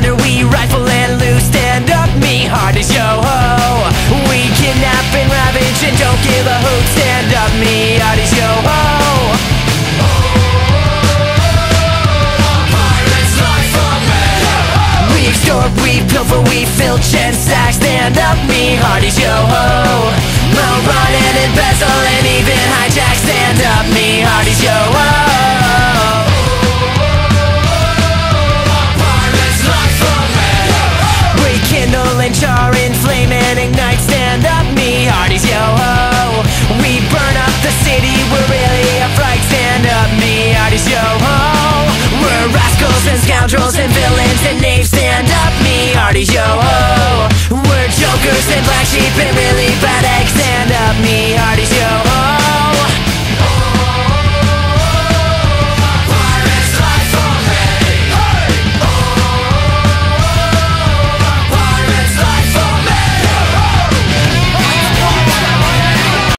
plunder, we rifle and loot. Stand up, me hardest yo-ho. We kidnap and ravage and don't give a hoot. Stand up, me hardest yo-ho. We extort, we pilfer, we filch and sack. Stand up, me hearties, yo-ho. We'll run and embezzle and even hijack. Stand up, me hearties, yo-ho.